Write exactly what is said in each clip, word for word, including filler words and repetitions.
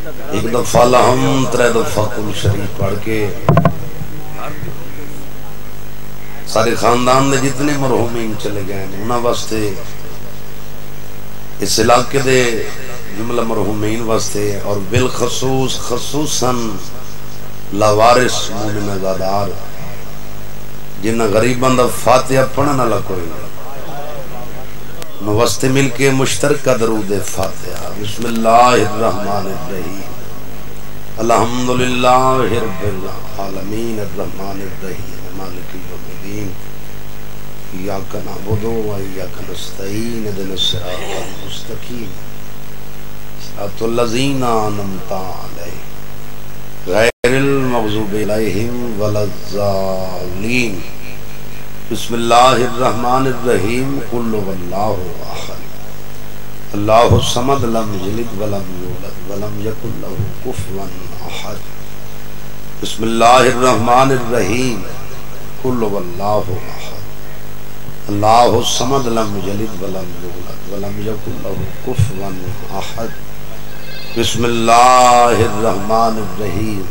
ایک دفعہ لہم ترے دفعہ کل شریف پڑھ کے سارے خاندان دے جتنے مرحومین چلے گئے ہیں انہاں واسطے اس علاقے دے جملہ مرحومین واسطے اور بالخصوص خصوصاً لاوارث مومن ازادار جنہ غریباں دا فاتحہ پڑھنا نہ کوئی نو واسطے مل کے مشترکہ درود فاتحہ بسم اللہ الرحمن الرحیم الحمدللہ رب العالمین الرحمن الرحیم مالک یوم الدین ایاک نعبد و ایاک نستعین اهدنا الصراط المستقیم صراط الذین انعمت علیہم غیر المغضوب علیہم ولا الضالین بسم اللہ الرحمن الرحیم قل واللہ احد اللہ الصمد لم یلد ولم یولد ولم یکن لہ کفوا احد بسم اللہ الرحمن الرحیم قل واللہ احد اللہ الصمد لم یلد ولم یولد ولم یکن لہ کفوا احد بسم اللہ الرحمن الرحیم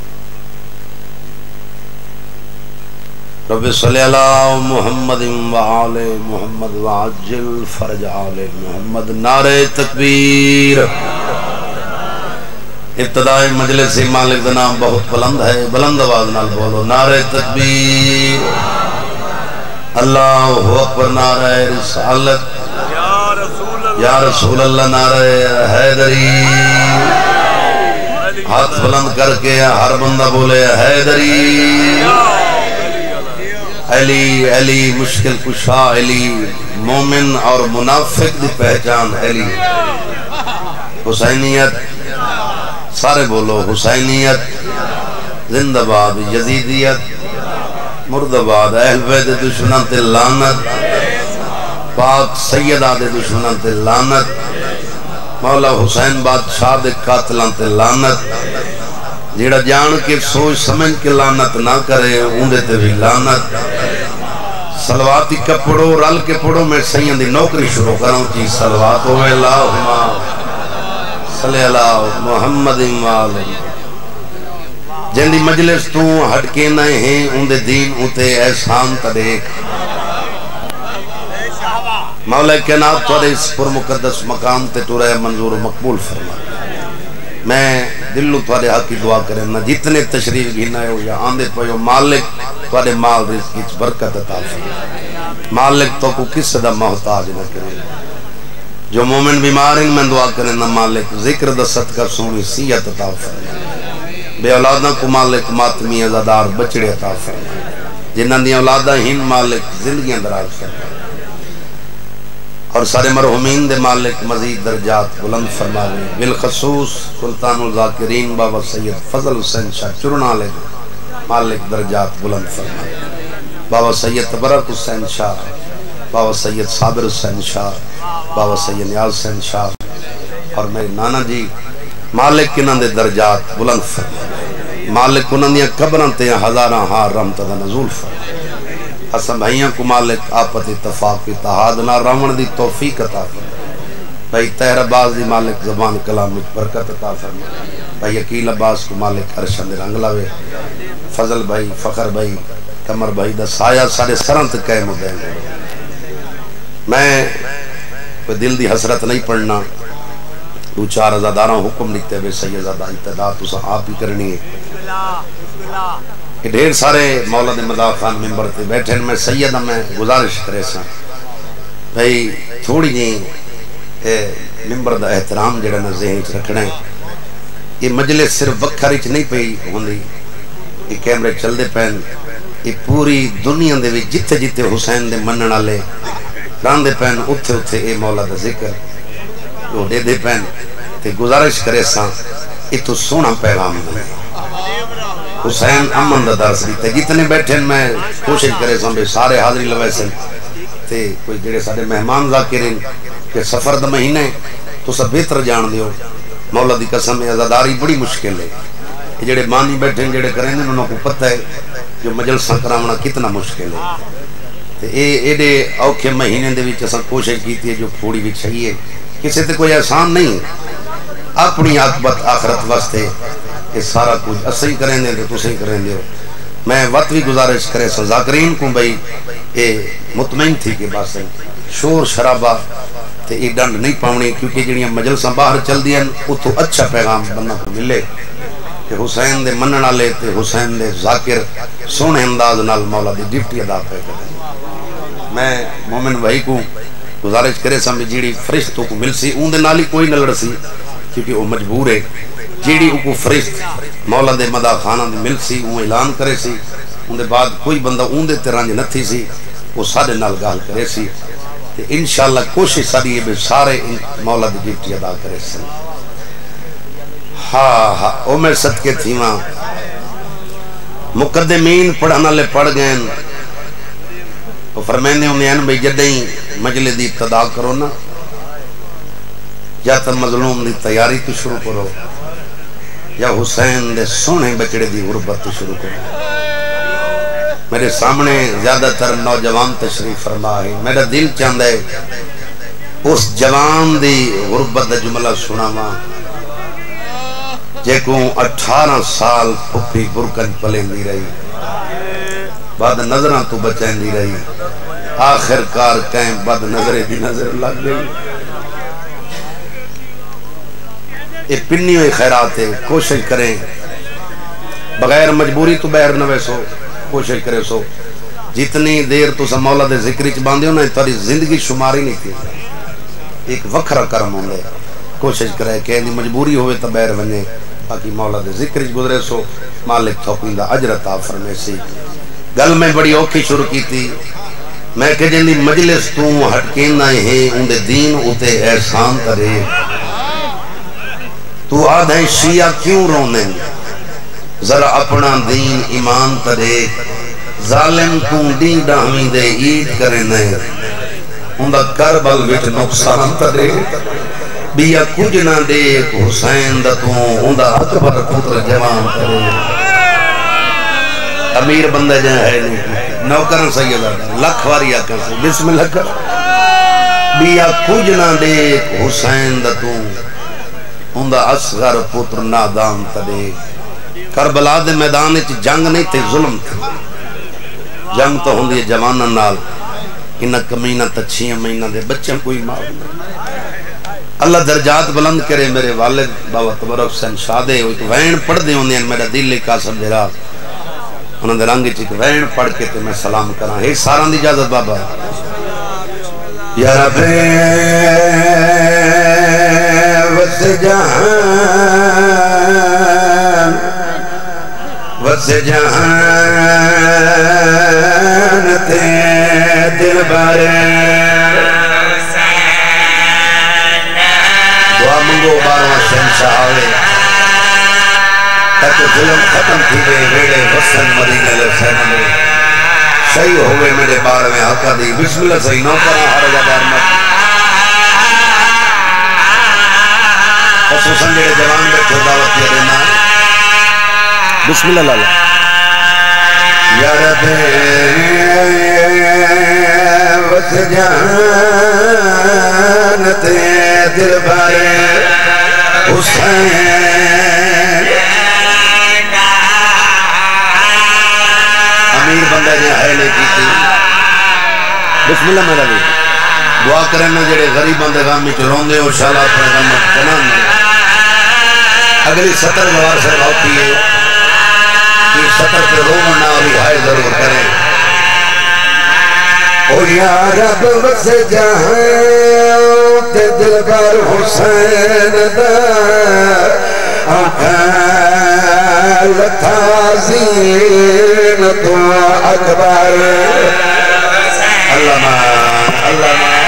رب صلی اللہ محمد وآل محمد وعجل فرج آل محمد نعرہ تکبیر ابتدائی مجلس مالک کا نام بہت بلند ہے بلند آواز نال بولو نعرہ تکبیر اللہ اکبر نعرہ رسالت یا رسول اللہ نعرہ حیدری ہاتھ بلند کر کے ہر بندہ بولے حیدری علی علی مشکل کشا علی مومن اور منافق دی پہچان علی حسینیت سارے بولو حسینیت زندہ باد یزیدیت مردباد اہل بیت دشمنان تے لعنت پاک سیدہ دے دشمنان تے لعنت مولا حسین بادشاہ دے قاتلان تے لعنت جیڑا جان کے سوچ سمجھ کے لعنت نہ کرے اوندے تے بھی لعنت صلواتی کا پڑھو رل کے پڑھو میں سیدی نوکری شروع کروں چی صلوات و اللہم صلی اللہ محمد وآلہ جن دی مجلس تو ہٹ کے نئے ہیں اوندے دین اوتے احسان تا دیکھ مولا کائنات تھوڑے اس پر مقدس مقام تے تو رہے منظور و مقبول فرما میں دلو تھوڑے حق کی دعا کریں نہ جتنے تشریف گھینا ہے یا آندے پہو مالک تھوڑے مال رزق کی برکت عطا فرما مالک تو کو کس صدا محتاج نہ کرے جو مومن بیمار ہیں میں دعا کریں نہ مالک ذکر دا صدقہ سونی سیت عطا فرما بے اولادہ کو مالک ماتمی ازادار بچڑے عطا فرما جنہاں دی اولادہ ہن مالک زندگیاں دراز فرما اور سارے مرحومین دے مالک مزید درجات بلند فرماوے بالخصوص سلطان الذاکرین بابا سید فضل حسین شاہ چرنا لے مالک درجات بلند فرماوے بابا سید تبرک حسین شاہ بابا سید صابر حسین شاہ بابا سید نیاز حسین شاہ اور میرے نانا جی مالک کنہ دے درجات بلند فرماوے مالک کنہ دیا قبران تے ہزاراں ہار رحمت دا نزول فرماوے اسم بھائیاں کو مالک آپت اتفاق اتحاد نہ راون دی توفیق عطا فرما بھائی تہر عباس دی مالک زبان کلام میں برکت عطا فرما بھائی عقیل عباس کو مالک ارشد رنگ لاوے فضل بھائی فخر بھائی کمر بھائی دا سایہ سارے سرنت قائم دیں میں کوئی دل دی حسرت نہیں پڑھنا دو چار ازاداراں حکم لکھتے ہوئے سیدہ ابتدا تو سا آپ ہی کرنی ہے کہ ڈھیر سارے مولا دے مداح خان ممبر تے بیٹھے میں سیدہ میں گزارش کرے سا بھئی تھوڑی جی ممبر دا احترام جڑا نا ذہن چ رکھنا ہے یہ مجلس صرف وکھری چ نہیں پئی ہوندی یہ کیمرے چل دے پین یہ پوری دنیا دے وچ جتھے جتھے حسین دے منن والے راندے پین اوتھے اوتھے اے مولا دا ذکر جو دے دے پین تے گزارش کرے سا یہ تو سونا پیغام دے حسین امن دا درس دیتے جتنے بیٹھے میں کوشش کرے سن سارے حاضری لوے سن تے کوئی جڑے سارے مہمان ذاکرین کہ سفر دا مہینے تو سب بہتر جان دیو مولا دی قسم عزاداری بڑی مشکل ہے جڑے مانی بیٹھے جڑے کریں گے انہوں کو پتہ ہے جو مجلسہ کراونا کتنا مشکل ہے تے اے ایڈے اوکھے مہینے دے وچ اساں کوشش کیتی ہے جو پھوڑی وچ ہے کسی تے کوئی احسان نہیں اپنی عاقبت آخرت واسطے یہ سارا کچھ اسیں کریں دے تو تسیں کریں دے. میں وقت بھی گزارش کرے سو ذاکرین کو بھئی اے مطمئن تھی کہ بس شور شرابہ تے یہ ڈنڈ نہیں پاؤنی، کیونکہ جڑیاں مجلساں باہر چل دیا اتو اچھا پیغام بننا کو ملے کہ حسین دے منن والے تے حسین دے ذاکر سونے انداز نال مولا دی ڈیوٹی ادا پہ کریں. میں مومن بھائی کو گزارش کرے سا جیڑی فرشتوں کو مل سی اون دے نال ہی کوئی نہ لڑ سی، کیونکہ وہ مجبور ہے. جیڑی کو فرشت مولا دے مدہ خانہ دے مل سی اون اعلان کرے سی، اون دے بعد کوئی بندہ اون دے ترانج نہ تھی سی، وہ سارے نال گال کرے سی. انشاءاللہ کوشش ساری ہے سارے مولا دی ڈیوٹی ادا کرے سی. ہاں ہاں او میں صدقے تھی ماں مقدمین پڑھنا لے پڑھ گئے وہ فرمائنے انہیں ہیں بھئی جدیں مجلے دی ابتدا کرو نا یا تا مظلوم دی تیاری تو شروع کرو یا حسین دے سونے بچڑے دی غربت تو شروع کرو. میرے سامنے زیادہ تر نوجوان تشریف فرما ہے، میرا دل چاہتا ہے اس جوان دی غربت دا جملہ سنا ماں جے کو اٹھارہ سال پھپی برکن پلیں دی رہی، بعد نظران تو بچائیں دی رہی، آخر کار کہیں بعد نظریں دی نظر لگ گئی. یہ پنی ہوئی خیرات ہے، کوشش کریں بغیر مجبوری تو بہر نہ ویسو کوشش کرے سو جتنی دیر تو سا مولا دے ذکری چ باندھے ہو نا تاری زندگی شماری نہیں کی ایک وکھرا کرم ہوں گے. کوشش کرے کہ دی مجبوری ہوئے تا بہر ونے باقی مولا دے ذکری چ گزرے سو مالک تھوپین دا اجر عطا فرمے سی. گل میں بڑی اوکھی شروع کی تھی میں کہ جن دی مجلس تو ہٹکین نہ ہیں ان دے دین اتے احسان کرے تو آدھے شیعہ کیوں رونے ذرا اپنا دین ایمان ترے ظالم تم دین ڈاہمی دے عید کرنے اندھا کربل وچ نقصان ترے بیا کچھ نہ دیکھ حسین دا تو اندھا اکبر پتر جوان ترے. امیر بندہ جہاں ہے نہیں نوکرن سیدہ لکھ واری آکر سے بسم اللہ کر بیا کچھ نہ دیکھ حسین دا تو اندھا اصغر پتر نادان ترے. کربلا دے میدان وچ جنگ نہیں تھے ظلم تھے، جنگ تو ہوندی جواناں نال انہاں کمینہ تچھیاں مہینہ دے بچوں کوئی مار نہیں. اللہ درجات بلند کرے. میرے والد بابا تبرک حسین شادے ایک وین پڑھ دے ہوندے ہیں میرا دل ایک قاسم دے راہ انہاں دے رنگ وچ ایک وین پڑھ کے تے میں سلام کراں. اے ساراں دی اجازت بابا. یا رب وس جہاں وس جہان تے دل بارے دعا منگو بارواں شہنشاہ آوے تک ظلم ختم تھی دے ویڑے وسن مدینہ لسن میں صحیح ہوئے میرے بارہویں حقہ دی. بسم اللہ صحیح نو کرا ہر جبار مت خصوصاً جڑے جوان بیٹھے دعوت کیا دینا. بسم اللہ لالا. یا رب وس جان تے دل بارے حسین امیر بندہ جہاں ہے لے کی تھی. بسم اللہ میرا بھی دعا کرنا جڑے غریب بندے غامی چلون دے اور شاءاللہ اپنے غمت کنان دے. اگلی سطر گوار سے ہوتی ہے کہ سطر پہ رومنا بھی ہائے ضرور کریں. او یا رب وس جہاں تے دلبر حسین دا آنکھیں لتھا زین تو اکبر اللہ مان اللہ مان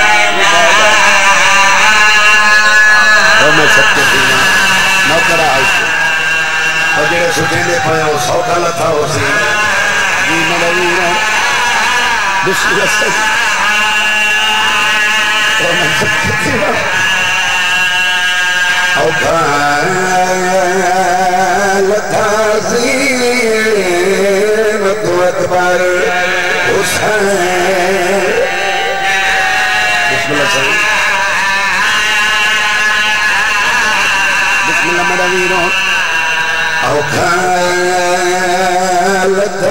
او میں سب کے دینا نوکرہ آئی سے اور جڑے سجینے پائے وہ سوکھا لتھا ہو سی جی ملویرہ بسم اللہ صحیح اور میں سب کے دینا او لتھا زین تو اکبر حسین بسم اللہ صحیح میرا ویروں او خیل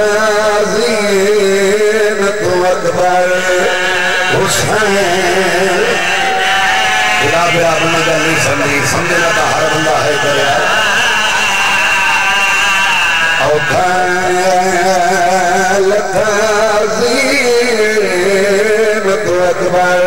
تازین تو اکبر حسین خدا پہ آپ نے گل نہیں سمجھی سمجھنا تو ہر بندہ ہے کریا او خیل تازین تو اکبر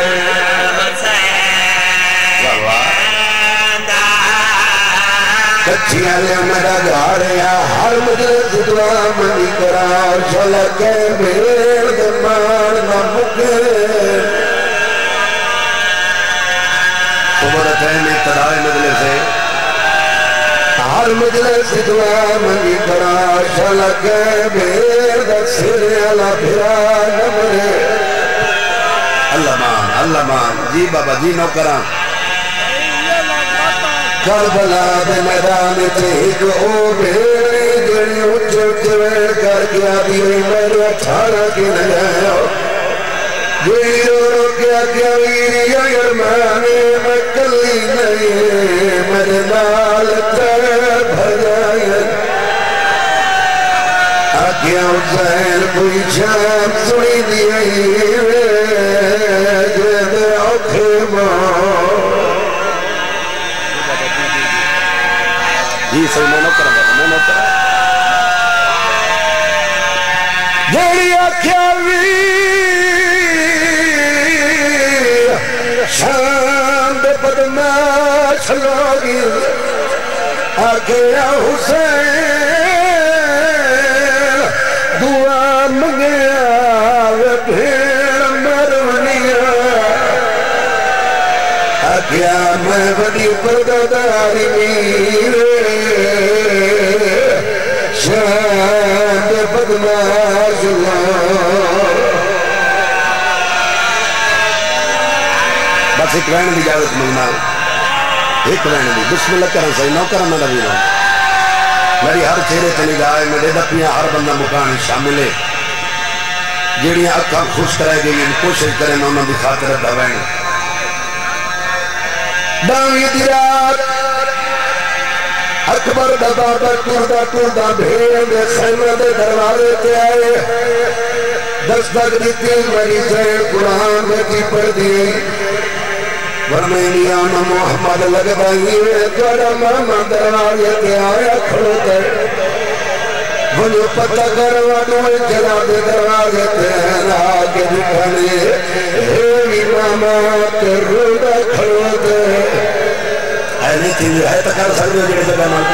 کچھیاں لے میرا گھاریا ہر مجلس دعا منی کرا شلکے بھیڑ دمان نہ مکے عمرت ہے میں ابتدائی مجلس ہے ہر مجلس دعا منی کرا شلکے بھیڑ دسر اللہ پھرا نمرے اللہ مان اللہ مان جی بابا جی نو کرام کربلا دے میدان تیج او بھیڑی جڑی اچھے اچھے کر کیا دیوئی میرے اٹھارا کی نگایا جڑی رو رو کیا کیا ویری یرمانے میں کلی نہیں میرے نال تر بھجائیں آکیا حسین کوئی شام سنی دیئی جد اوکھے ماں جی صحیح میں نو کرم بابا میں نو کرم جیڑی آکھیا وی شام دے بدماش لوگی آکھیا حسین دعا منگیا وے بھیڑ مرونیا آکھیا میں بڑی پرداداری میرے شاند بدماش بس ایک رہنے دی جاوت ملنا ایک رہنے دی بسم اللہ کرن صحیح نو کرن میں نبی رہا میری ہر چہرے تنی گائے میرے دپیاں ہر بندہ مکان شامل ہے جیڑیاں اکھاں خوش کرے گئی ان کوشش کریں انہوں دی خاطر دوائیں داوی دی رات اکبر دا بابا ٹوردہ ٹوردہ بھیڑ دے خیمہ دے دروازے تے آئے دستک دیتی میری زیر قرآن میں کی پڑھ دی ورمینی آنا محمد لگ بائی توڑا ماما دروازے تے آیا کھڑو تے بھلو پتہ کروانوے جلا دے دروازے تے آگے دکھانے ایوی ماما تے روڑا کھڑو تے ایلی تھی ہے تکار سکتے جڑے جگہ مانتے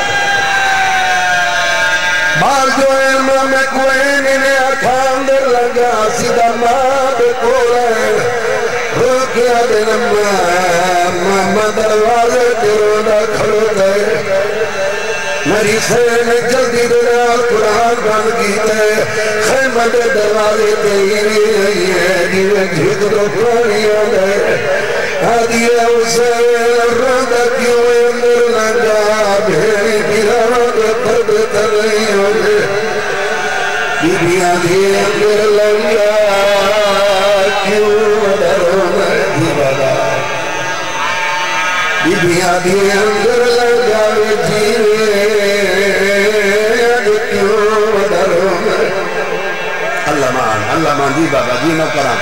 بار جو علمہ میں کوئی نے اکھام در لگا سیدھا ماں بے کولے روکیا دن ماں دروازے تیروں دا کھڑو دے میری سین جلدی دنا قرآن بن گیتے خیمہ دے دروازے تیری دیوے جھیک دو پرانیاں دے آدیا اسے رندہ کیوں اندر لنگا بھیڑی بیران پرد ترہیوں دے بی آدھی اندر لنگا کیوں دروں میں دیوالا بی آدھی اندر لنگا جیوے کیوں دروں میں اللہ مان اللہ مان جی بابا جی نو کرام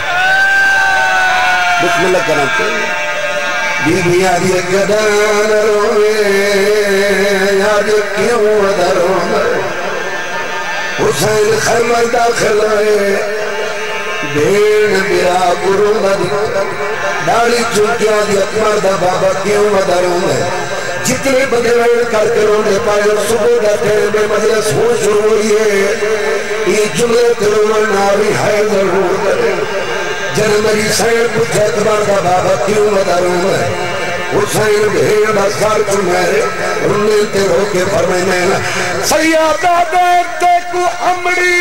بسم اللہ کرام چاہیے بی بی آدھی گدان روے آدھی کیوں دروں میں حسین خیمہ داخل آئے بین برا گروں دی ڈالی چونکیا دی اکمر دا بابا کیوں دروں میں جتنے بدے ویل کر کے رونے پائے صبح دا تیرے میں مجلس ہو شروع ہوئی ہے یہ جملے تروڑ ناوی ہے ضرور کرے جن میری سین پوچھے اکبر دا بابا کیوں دروں میں حسین بھیڑ بسار چمہرے انہیں تے ہو کے فرمائنے سیادہ دیتے کو امڑی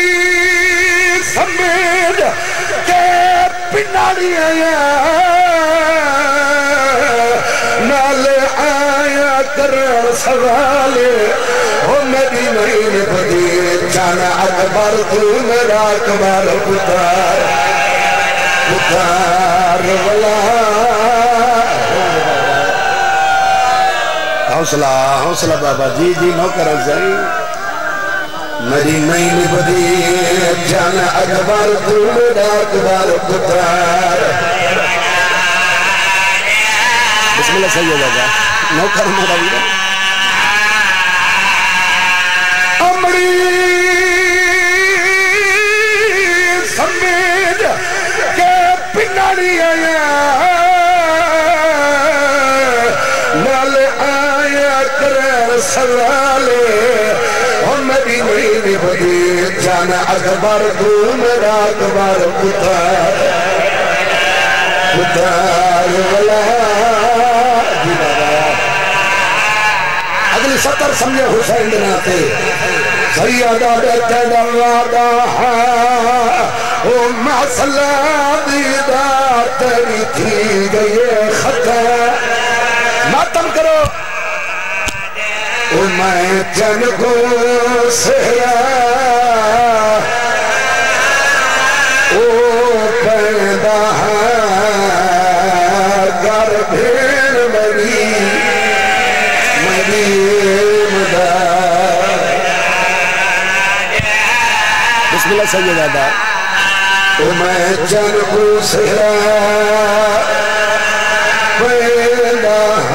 سمجھ کے پناڑی آیا نالے آیا کرن سوالے او میری مہین بدی چانا اکبر تو میرا اکبر پتار پتار ولا حوصلہ حوصلہ بابا جی جی نو کرا سائی میری نہیں نبدی جان اکبر تو میرا اکبر پتر بسم اللہ صحیح بابا نو کرا میرا ویرا امڑی سمجھ کے پناڑی آیا نال آیا کرے سوالے ہم میری نہیں نبدی جان اکبر تو میرا اکبر پتر پتر والا جی بابا اگلی سطر سمجھے حسین دناتے سیدہ بیٹے دروادہ او مسئلہ دیدار تیری تھی گئی خطہ ماتم کرو او میں جن کو سہرا او پیدا گر بھیڑ میری میری مدار بسم اللہ سید آدھا او میں جن کو سہرا پیدا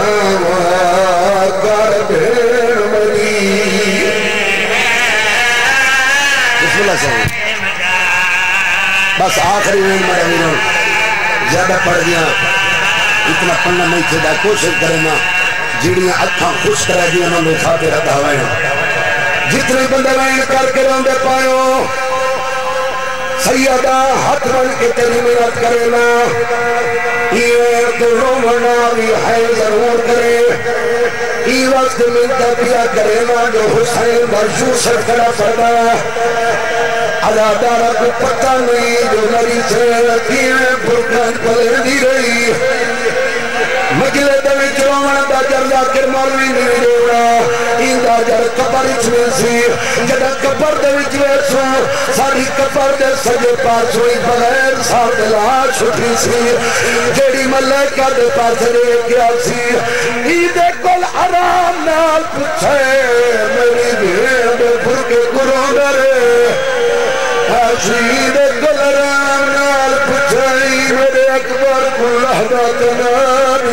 گر بھیڑ میری بسم اللہ سید بس آخری میں میرے ویروں زیادہ پڑھ دیا اتنا پڑھنا نہیں تھے دا کوشش کرنا جیڑیاں اکھاں خوش کرے دیا انہوں نے کھاتے رہتا ہوئے جتنے بندے وین کر کے روندے پائیو سیدہ ہاتھ بن کے تیری محنت کرنا یہ تو رومنا بھی ہے ضرور کرے یہ وقت ملتا پیا کرنا جو حسین برشو سے کھڑا پڑا عزادارہ کو پتہ نہیں جو نری سے رکھیے برکان پلے دی رہی مجلے دوی چرومن دا جردہ کر مولوی نہیں دیوڑا این دا جر کپر اچھوے سی جدہ کپر دوی چوے سو ساری کپر دے سجے پاس ہوئی بغیر ساتھ لاش اٹھی سی جیڑی ملکہ دے پاس لے گیا سی ایدے کل حرام نال پچھے میری بھیڑ بھرکے گروہ ڈرے حسید کل حرام نال پچھے میرے اکبر کو لہدہ تنانی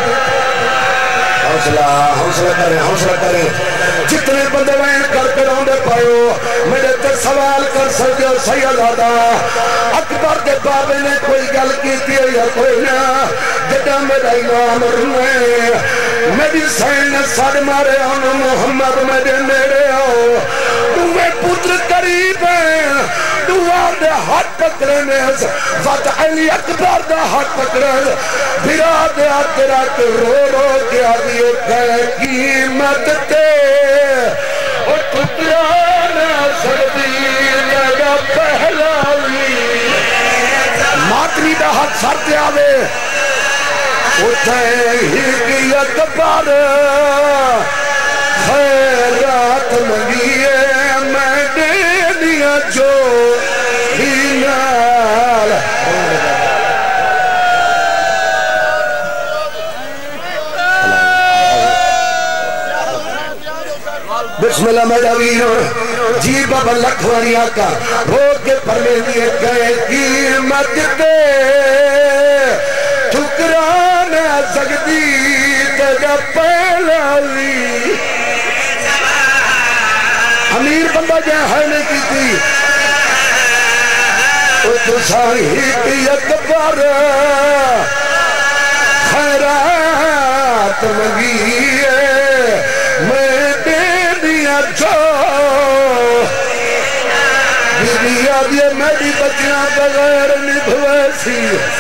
حوصلہ حوصلہ کریں حوصلہ کریں جتنے بندے وین کر کے روندے پائیو میرے تے سوال کر سکتے ہو سیدہ اکبر کے بابے نے کوئی گل کی تھی یا کوئی نہ جدہ میرا امام رنے میری سین نے سڑ مارے انہوں محمد میرے میرے ہو تمہیں پتر قریب ہیں دعا دے ہاتھ پکڑے نے وقت علی اکبر دے ہاتھ پکڑے بھرا دے ہاتھ رکھ رو رو کے آدھیے کہے قیمت تے اور ٹھکرانا سردی لگا پہلاوی ماتری دا ہاتھ سر دے آوے اٹھے ہی کی اکبر خیرات منگیے میں دے دیا جو ہی نال بسم اللہ میرا ویر جی بابا لکھوانی آقا ہو کے پرلے دیے گئے قیمت دے ٹھکرانا سکتی تیرا پہلاوی امیر بندہ جہاں ہے نہیں کی تھی او تو صاحب اکبر خیرات منگیے میں دے دیا جو بی بی آدھے میری بچیاں بغیر نبھوے سی